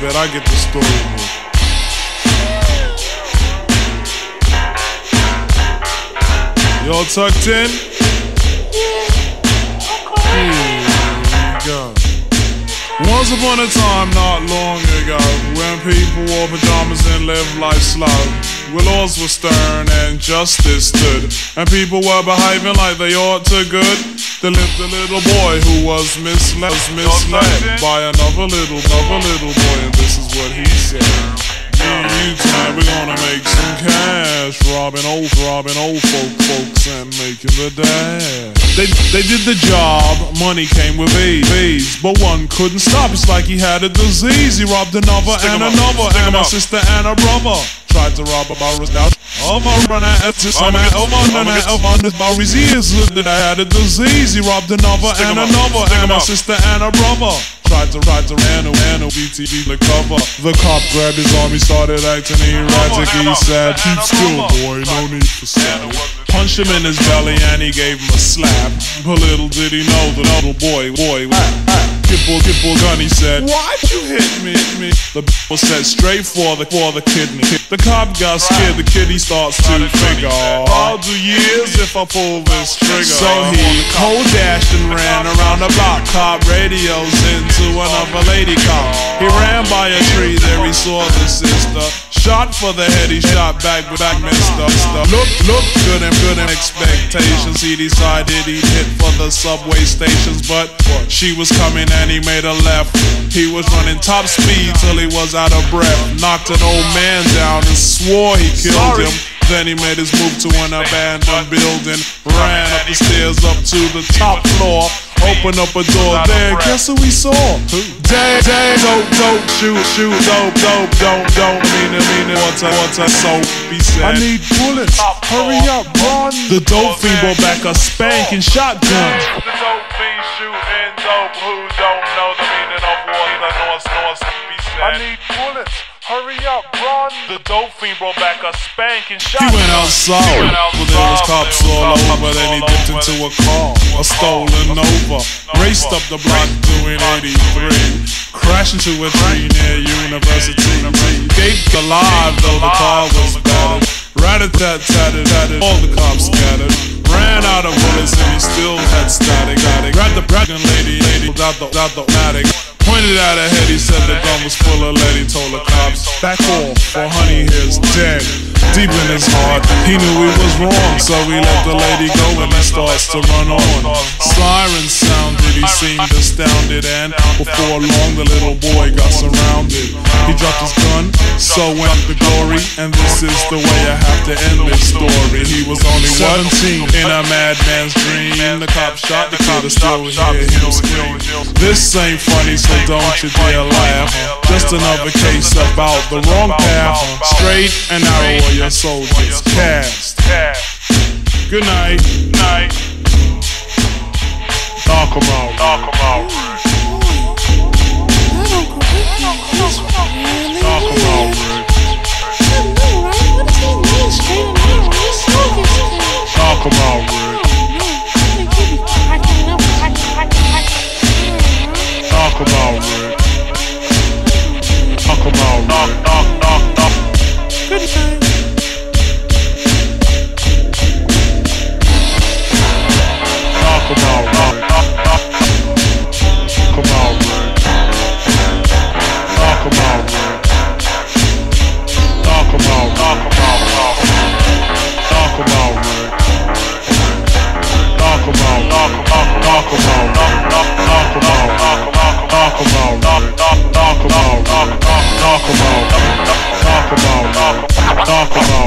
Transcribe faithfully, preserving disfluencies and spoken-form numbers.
bet I get the story moved. You all tucked in? Here we go. Once upon a time, not long ago, when people wore pajamas and lived life slow, where laws were stern and justice stood, and people were behaving like they ought to good, there lived a little boy who was misled, misled by another little, another little boy, and this is what he said. Me and you tonight, we're gonna make some cash, robbing old, robbing old folk, folks, and making the dash. They, they did the job, money came with ease, but one couldn't stop. It's like he had a disease. He robbed another Stick and another, and a sister and a brother. Tried to rob a Boris now. Oh my run at this, I'm at oh my run at on this Boris years that I had a disease. He robbed another Stick and another, and a sister and a brother. Tried to ride to ran and a B T V the cover. The cop grabbed his arm, he started acting erratic. He said, "Keep still, boy, no need for sad." Punched him in his belly and he gave him a slap. But little did he know the little boy, boy, Kipple, kipple gun, he said, "Why'd you hit me, hit me?" The was set straight for the for the kidney. The cop got scared, the kid he starts to figure, I'll do years if I pull this trigger. So he cold dashed and ran around the block. Cop radios into another lady cop. He ran by a tree, there he saw the sister. Shot for the head, he shot back, back, mister. Look, look good and good in expectations. He decided he'd hit for the subway stations, but she was coming and he made a left. He was running top speed till he was out of breath. Knocked an old man down and swore he killed Sorry. him. Then he made his move to an abandoned building. Ran up the stairs up to the top floor. Opened up a door there, guess who we saw? Dang, dang, dope, dope, shoot, shoot, dope, dope, don't, don't mean it, mean it, water, water, soap, he said. I need bullets, hurry up, run. The dope fiend brought back a spanking shotgun. The dope fiend shooting dope, who don't know the meaning of water, north, north, he said. I need bullets. Hurry up, run! The dope fiend brought back a spanking shot. He went outside, but there was cops all over. Then he dipped into a car, a stolen Nova. Raced up the block doing eighty-three. Crashed into a tree near University. Escaped alive though the car was battered. Rat-a-tat-tatted, all the cops scattered. Ran out of bullets and he still had static. Grabbed the dragon lady, lady, out the, out the attic. Pointed at her head, he said the gun was full of lead. He told the cops, back off, or honey here's dead. Deep in his heart, he knew he was wrong, so he let the lady go and he starts to run on. Sirens sounded, he seemed astounded, and before long the little boy got surrounded. He dropped his gun, so went the glory, and this is the way I have to end this story. He was only seventeen in a madman's dream. The cop shot the kid, still hear him scream. This ain't funny, so don't you dare laugh. Just another case about the wrong path. Straight and narrow are your soldiers cast. Good night. Night. Knock 'em out. Knock 'em out. Knock 'em out. Knock 'em out. Knock 'em out, Rick. Knock 'em out, knock, knock, knock, knock. Good night. Knock 'em out, knock, knock, knock. Knock 'em out, Rick. Knock 'em out, Rick. Knock 'em out, knock 'em out, knock. Knock 'em out, Rick. Knock 'em out, knock, knock, knock 'em out, knock, knock, knock 'em out, knock 'em out. Knock 'em out, knock, knock, knock 'em out, knock, knock, knock 'em out, knock 'em out, knock 'em out.